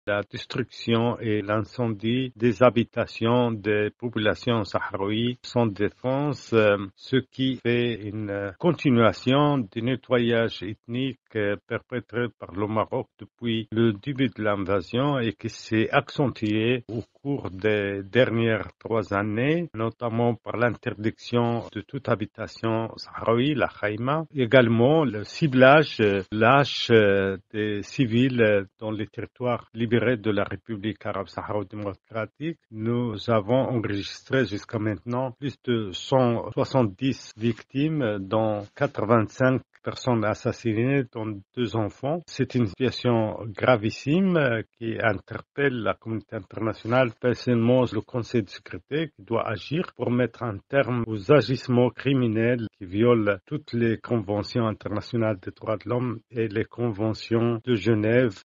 la destruction et l'incendie des habitations des populations sahraouies sans défense, ce qui fait une continuation du nettoyage ethnique perpétré par le Maroc depuis le début de l'invasion et qui s'est accentué au cours des dernières 3 années, notamment par l'interdiction de toute habitation sahraoui, la Khaïma. Également, le ciblage lâche des civils dans les territoires libérés de la République arabe sahraoui-démocratique. Nous avons enregistré jusqu'à maintenant plus de 170 victimes, dont 85 personnes assassinées, dont 2 enfants. C'est une situation gravissime qui interpelle la communauté internationale, spécialement le Conseil de sécurité, qui doit agir pour mettre un terme aux agissements criminels qui violent toutes les conventions internationales des droits de l'homme et les conventions de Genève.